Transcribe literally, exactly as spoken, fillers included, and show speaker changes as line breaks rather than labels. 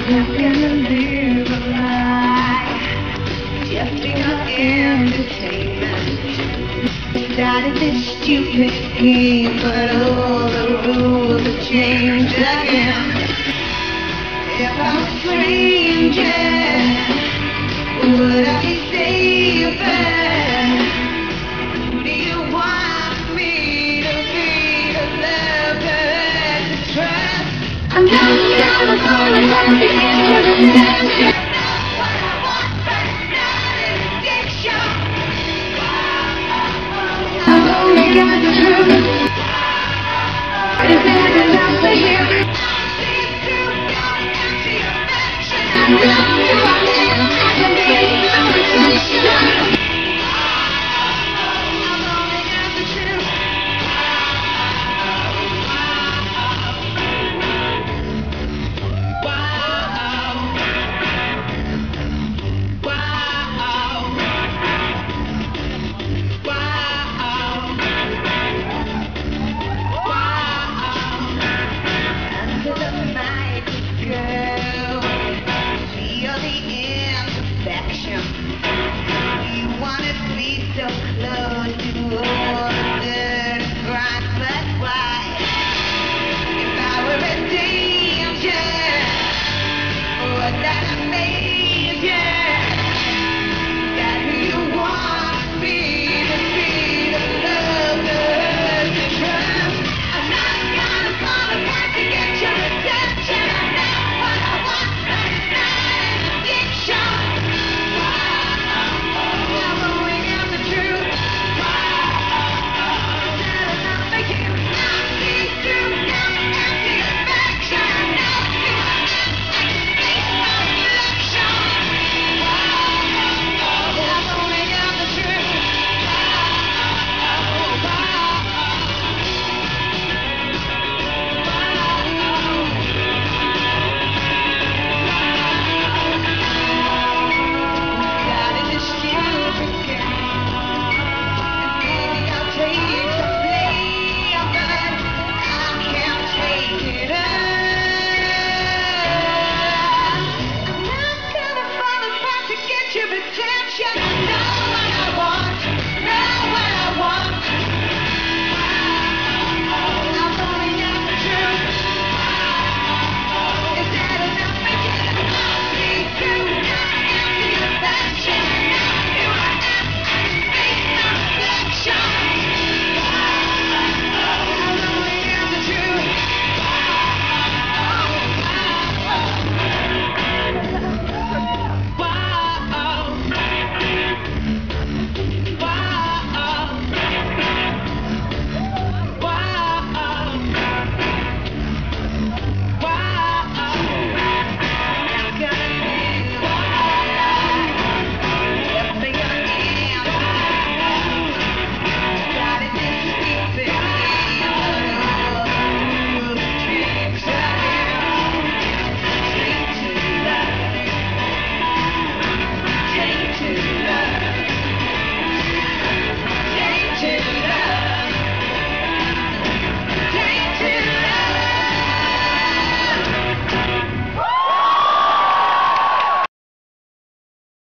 How can I live a lie? Shifting our entertainment. Started this stupid game, but all the rules have changed again. If I'm a stranger, would I be safer? Who do you want me to be, to love and to trust? I'm down, down, I'm falling, I'm the end of the dance. What I want, but not an addiction. I've only got the truth. Is there enough to hear? I see through your empty affection.